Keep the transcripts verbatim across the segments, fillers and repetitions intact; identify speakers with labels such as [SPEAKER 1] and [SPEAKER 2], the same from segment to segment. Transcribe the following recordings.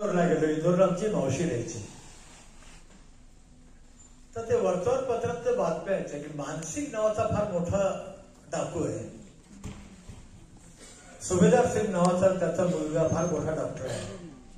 [SPEAKER 1] गेलो इंदोरला आमची मावशी राहायची. तर ते वर्तमानपत्रात ते बातम्या यायच्या की मानसिंग नावाचा फार मोठा डाकू आहे. सुभेदार सिंग नावाचा त्याचा मुलगा फार मोठा डॉक्टर आहे.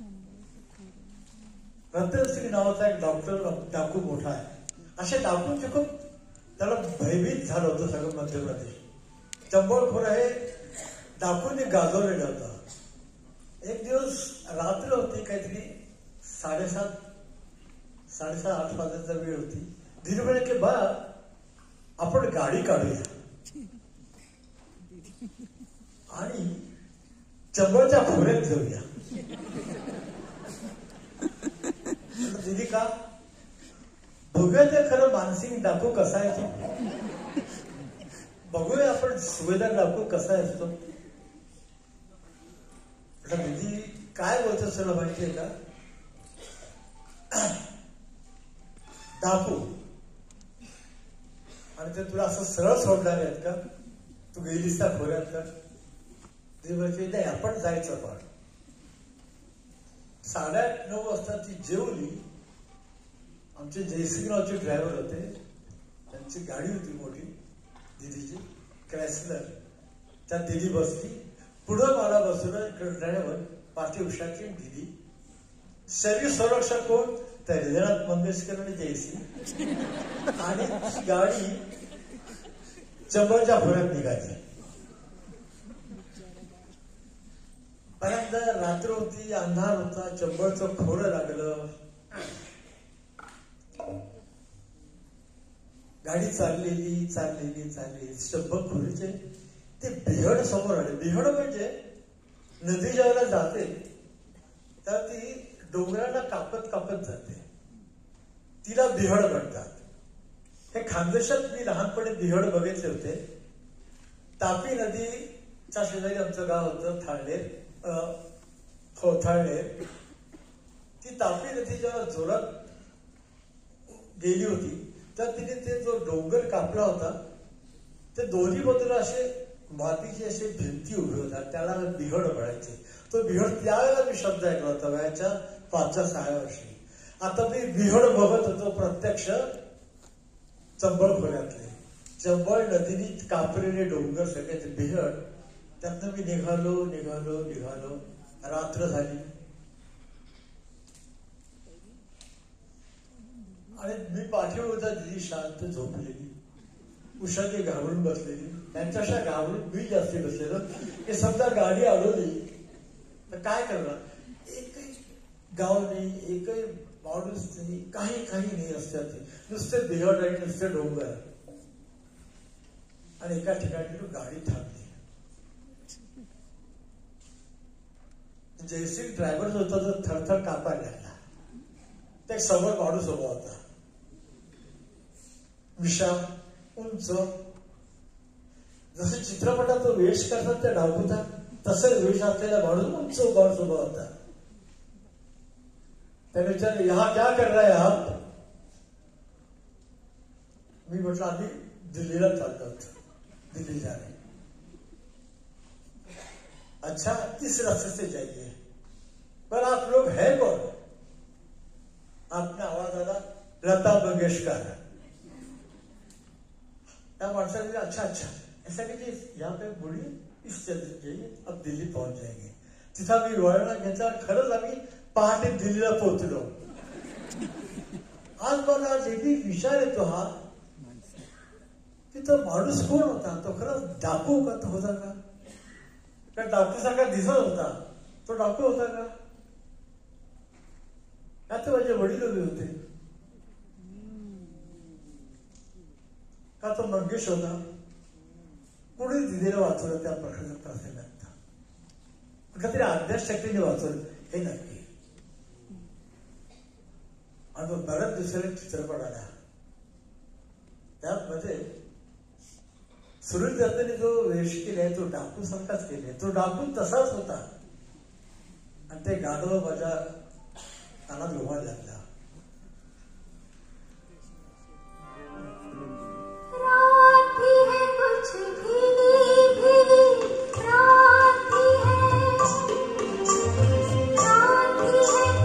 [SPEAKER 1] रतन सिंग नावाचा एक डॉक्टर डाकू मोठा आहे. असे डाकूंचे खूप त्याला भयभीत झालं होतं सगळं मध्य प्रदेश. चंबळखोर हे डाकूंनी गाजवलेलं होतं. एक दिवस रात्र होती, काहीतरी साडेसात साडेसात आठ वाजता वेळ होती. धीरे म्हणे की बा आपण गाडी काढूया आणि चंबळच्या खोऱ्यात जाऊया. दिदी का बघूया ते खरं मानसिंग डाकू कसा आहे, बघूया आपण सुभेदार डाकू कसा असतो. दिदी काय बोलतो तुला माहितीये का, डाकू आणि ते तुला असं सरळ सोडणार आहेत का, तू गेलीस त्या खोऱ्यात का. ते म्हणजे नाही आपण जायचं. पण साडेआठ नऊ वाजता ती जेवली. आमचे जयसिंगरावचे ड्रायव्हर होते, त्यांची गाडी होती मोठी दिदीची क्रॅसलर. त्यात दिदी बसली, पुढं मला बसवलं ड्रायव्हर, पाठी उषाची दिदी. शरीर संरक्षक कोण तर हृदयनाथ मंगेशकर आणि जयसिंग. आणि गाडी चंबळच्या खोऱ्यात निघाली. पर्यंत रात्र होती, अंधार होता, चंबळचं खोरं लागलं. गाडी चाललेली चाललेली चाललेली चंबळ खोरीचे ते बिहड समोर आले. बिहड म्हणजे नदी ज्यावेळेला जाते तर ती डोंगराला कापत कापत जाते, तिला बिहड म्हणतात. हे खानदेशात मी लहानपणी बिहड बघितले होते. तापी नदीच्या शेजारी आमचं गाव होतं थाळनेर, हो थाळनेर. ती तापी नदी जेव्हा जोरात गेली होती तर तिने ते जो डोंगर कापला होता ते दोन्ही बाजूला असे मातीचे असे भिंती उभे होतात, त्याला बिहड म्हणायचे. तो बिहड त्यावेळेला मी शब्द ऐकला होता वयाच्या पाचव्या सहाव्या वर्षी. आता मी बिहड बघत होतो प्रत्यक्ष चंबळ खोऱ्यातले. चंबळ नदीने कापलेले डोंगर सगळे ते बिहड. त्यातनं मी निघालो निघालो निघालो रात्र झाली. आणि मी पाठीवर होता, दिदी शांत झोपलेली, उषाची घाबरून बसलेली. त्यांच्याशा घाबरून मी जास्ती बसलेलो की समजा गाडी अडवली तर काय करणार. एकही गाव नाही, एकही माणूस नाही, काही काही नाही रस्त्यात, नुसते बिहड आणि नुसते डोंगर. आणि एका ठिकाणी गाडी थांबली. जयसिंग ड्रायव्हर जो होता तो थरथर कापायला लागला. त्या समोर माणूस उभा होता, विशाल उंच, जसं चित्रपटात तो वेश करतात त्या डाकूचा तसं वेश असलेला माणूस उंच माणूस उभा होता. त्याने विचारलं, यहा क्या कर रहा है आप. मी म्हटलं आम्ही दिल्लीला चाललो होतो, दिल्ली जाणे. अच्छा इस रास्ते से जाइए, पर आप लोग है कौन. आपने आवाज आला लता मंगेशकर. त्या माणसाने अच्छा अच्छा ऐसा कीजिए, यहाँ पे बोलिए इस जगह जाइए, अब दिल्ली पहुंच जाएंगे. तिथं आम्ही वळणा घेतला. खरंच आम्ही पहाटे दिल्लीला पोहोचलो. आज मला नेहमी विचार येतो हा की तो माणूस कोण होता, तो खरंच डाकू का तो होता का, त्या डाकूसारखा दिसत होता, तो डाकू होता का. आता माझे वडील उभे होते का, तो मंगेश होता. पुढे दिदीला वाचवलं त्या प्रश्न प्रसंगात, कुठल्या तरी अध्याशक्तीने वाचवलं हे नक्की. आणि बऱ्याच दुसऱ्या चित्रपट आला, त्यामध्ये सुनील दत्तने जो वेश केलाय तो डाकू सारखाच केलाय. तो डाकू तसाच होता. आणि ते गाणं माझ्या कानात उभा लागला.
[SPEAKER 2] रात है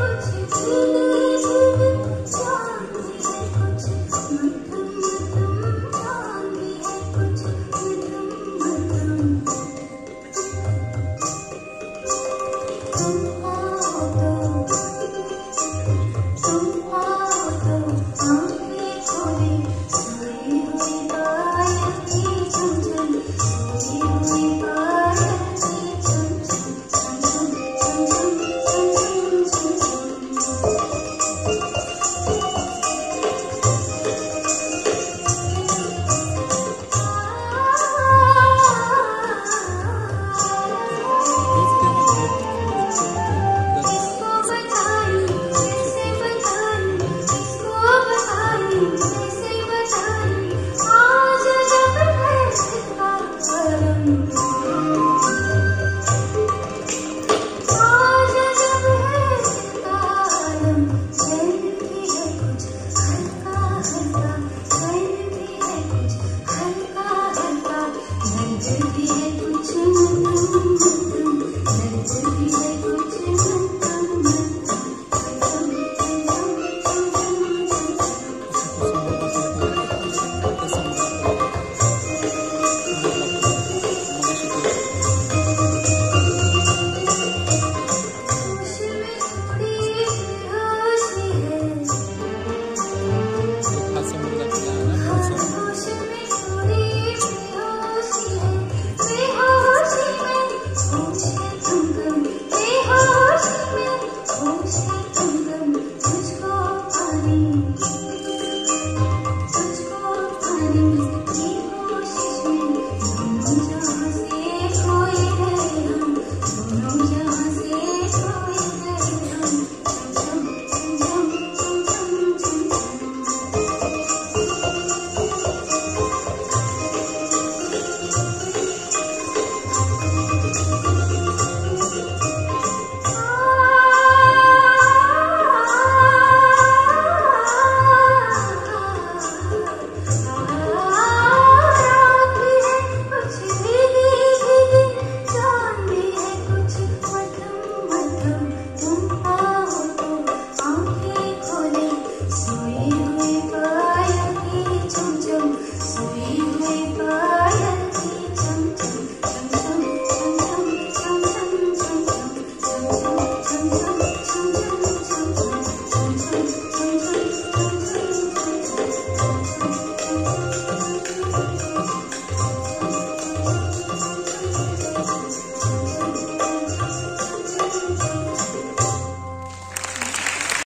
[SPEAKER 2] Thank you.